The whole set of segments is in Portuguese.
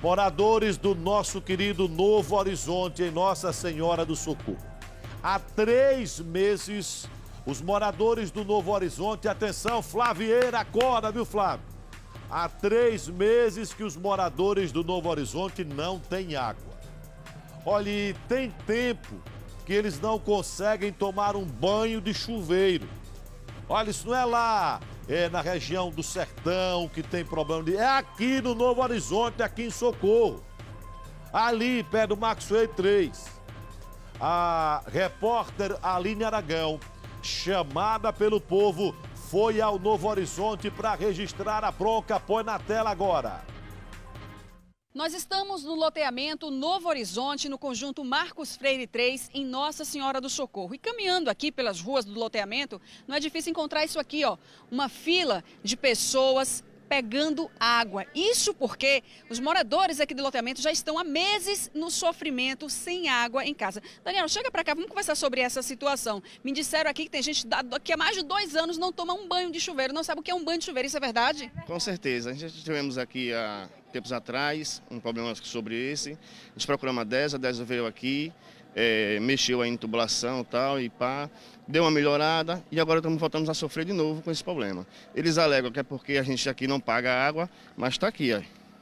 Moradores do nosso querido Novo Horizonte, em Nossa Senhora do Socorro. Há 3 meses, os moradores do Novo Horizonte, atenção, Flavieira, acorda, viu, Flávio? Há 3 meses que os moradores do Novo Horizonte não têm água. Olha, e tem tempo que eles não conseguem tomar um banho de chuveiro. Olha, isso não é lá, na região do Sertão que tem problema de... É aqui no Novo Horizonte, aqui em Socorro. Ali, perto do Maxwell 3. A repórter Aline Aragão, chamada pelo povo, foi ao Novo Horizonte para registrar a bronca. Põe na tela agora. Nós estamos no loteamento Novo Horizonte, no conjunto Marcos Freire 3, em Nossa Senhora do Socorro. E caminhando aqui pelas ruas do loteamento, não é difícil encontrar isso aqui, ó, uma fila de pessoas pegando água. Isso porque os moradores aqui do loteamento já estão há meses no sofrimento, sem água em casa. Daniel, chega para cá, vamos conversar sobre essa situação. Me disseram aqui que tem gente que há mais de 2 anos não toma um banho de chuveiro, não sabe o que é um banho de chuveiro, isso é verdade? Com certeza. A gente tivemos aqui há tempos atrás um problema sobre esse. A gente procurou a DESA veio aqui, mexeu aí em tubulação e tal, e pá, deu uma melhorada e agora voltamos a sofrer de novo com esse problema. Eles alegam que é porque a gente aqui não paga água, mas está aqui, ó.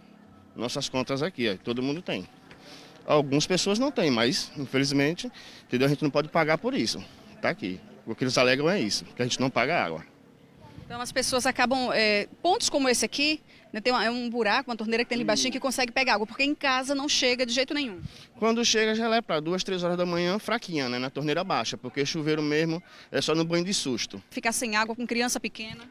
Nossas contas aqui, ó, todo mundo tem. Algumas pessoas não têm, mas infelizmente, entendeu? A gente não pode pagar por isso. Está aqui. O que eles alegam é isso, que a gente não paga água. Então as pessoas acabam, pontos como esse aqui, né, tem um buraco, uma torneira que tem ali baixinho que consegue pegar água, porque em casa não chega de jeito nenhum. Quando chega já é para 2, 3 horas da manhã, fraquinha, né, na torneira baixa, porque chuveiro mesmo é só no banho de susto. Ficar sem água com criança pequena?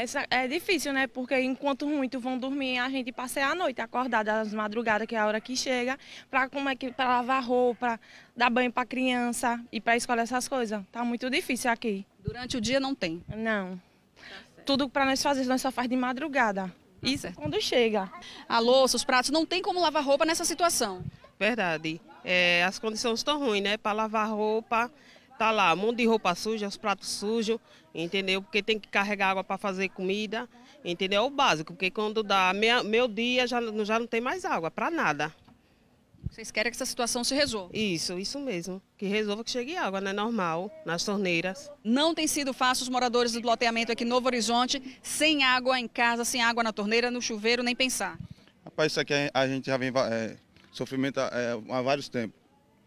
É difícil, né, porque enquanto muitos vão dormir, a gente passeia a noite, acordada às madrugadas, que é a hora que chega, para lavar roupa, dar banho para criança e para escola, essas coisas. Tá muito difícil aqui. Durante o dia não tem? Não. Tudo para nós fazer, nós só faz de madrugada. Isso quando chega. A louça, os pratos, não tem como lavar roupa nessa situação. Verdade. As condições estão ruins, né? Para lavar roupa, tá lá, um monte de roupa suja, os pratos sujos, entendeu? Porque tem que carregar água para fazer comida, entendeu? É o básico, porque quando dá meio dia já não tem mais água, para nada. Vocês querem que essa situação se resolva? Isso mesmo. Que resolva, que chegue água, né? Normal, nas torneiras. Não tem sido fácil os moradores do loteamento aqui em Novo Horizonte, sem água em casa, sem água na torneira, no chuveiro, nem pensar. Rapaz, isso aqui a gente já vem sofrimento há vários tempos.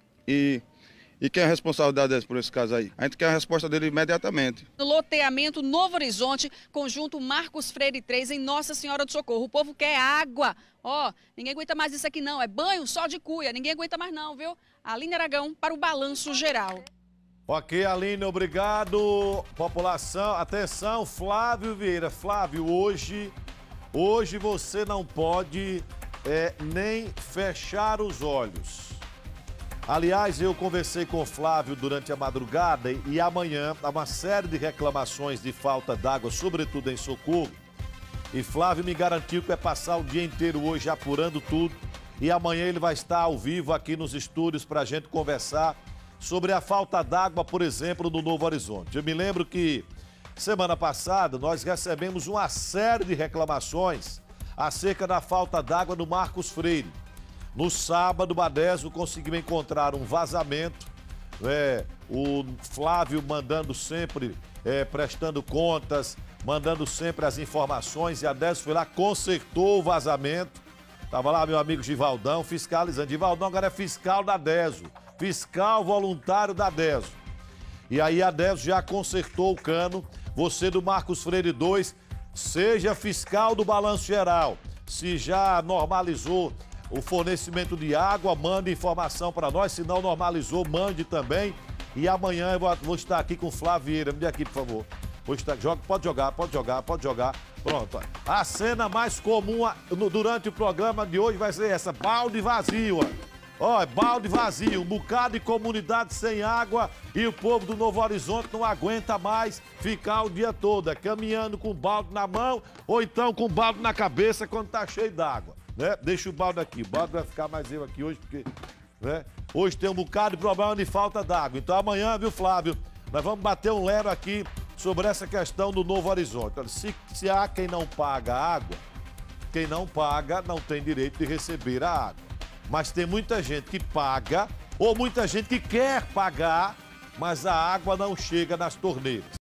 E quem é responsável por esse caso aí? A gente quer a resposta dele imediatamente. No loteamento Novo Horizonte, conjunto Marcos Freire 3, em Nossa Senhora do Socorro. O povo quer água. Ó, ninguém aguenta mais isso aqui não, é banho só de cuia, ninguém aguenta mais não, viu? Aline Aragão para o Balanço Geral. Ok, Aline, obrigado. População, atenção, Flávio Vieira. Flávio, hoje você não pode nem fechar os olhos. Aliás, eu conversei com o Flávio durante a madrugada e amanhã há uma série de reclamações de falta d'água, sobretudo em Socorro. E Flávio me garantiu que vai passar o dia inteiro hoje apurando tudo. E amanhã ele vai estar ao vivo aqui nos estúdios para a gente conversar sobre a falta d'água, por exemplo, no Novo Horizonte. Eu me lembro que semana passada nós recebemos uma série de reclamações acerca da falta d'água no Marcos Freire. No sábado, Badeso conseguiu encontrar um vazamento, o Flávio mandando sempre, prestando contas, mandando sempre as informações, e a Deso foi lá, consertou o vazamento. Estava lá meu amigo Givaldão fiscalizando. Givaldão agora é fiscal da Deso, fiscal voluntário da Deso. E aí a Deso já consertou o cano. Você do Marcos Freire 2, seja fiscal do Balanço Geral. Se já normalizou o fornecimento de água, mande informação para nós. Se não normalizou, mande também. E amanhã eu vou estar aqui com o Flávio Vieira. Me dê aqui, por favor. Pode jogar. Pronto. A cena mais comum durante o programa de hoje vai ser essa: balde vazio. Ó, balde vazio, um bocado de comunidade sem água e o povo do Novo Horizonte não aguenta mais ficar o dia todo caminhando com o balde na mão ou então com o balde na cabeça quando tá cheio d'água, né? Deixa o balde aqui, o balde vai ficar mais eu aqui hoje porque, né? Hoje tem um bocado de problema de falta d'água. Então amanhã, viu, Flávio, nós vamos bater um lero aqui sobre essa questão do Novo Horizonte. Olha, se há quem não paga água, quem não paga não tem direito de receber a água. Mas tem muita gente que paga ou muita gente que quer pagar, mas a água não chega nas torneiras.